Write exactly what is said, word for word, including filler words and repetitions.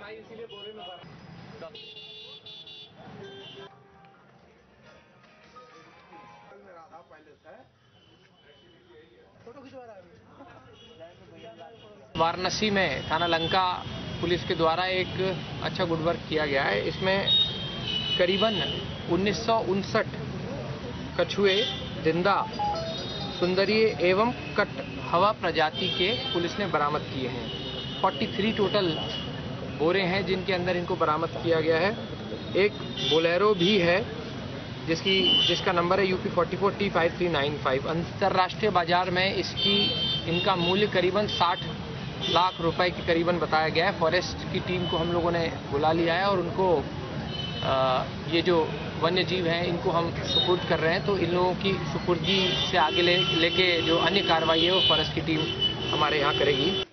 बनाई इसीलिए बोरे में भर। वाराणसी में थाना लंका पुलिस के द्वारा एक अच्छा गुड वर्क किया गया है। इसमें करीबन उन्नीस सौ उनसठ कछुए, जिंदा, सुंदरीय एवं कट हवा प्रजाति के पुलिस ने बरामद किए हैं। तैंतालीस टोटल बोरे हैं जिनके अंदर इनको बरामद किया गया है। एक बोलेरो भी है जिसकी जिसका नंबर है UP forty four T five three nine five. अंतर्राष्ट्रीय बाजार में इसकी इनका मूल्य करीबन साठ लाख रुपए के करीबन बताया गया है। फॉरेस्ट की टीम को हम लोगों ने बुला लिया है और उनको आ, ये जो वन्य जीव हैं इनको हम सुपुर्द कर रहे हैं। तो इन लोगों की सुपुर्दी से आगे ले लेके जो अन्य कार्रवाई है वो फॉरेस्ट की टीम हमारे यहाँ करेगी।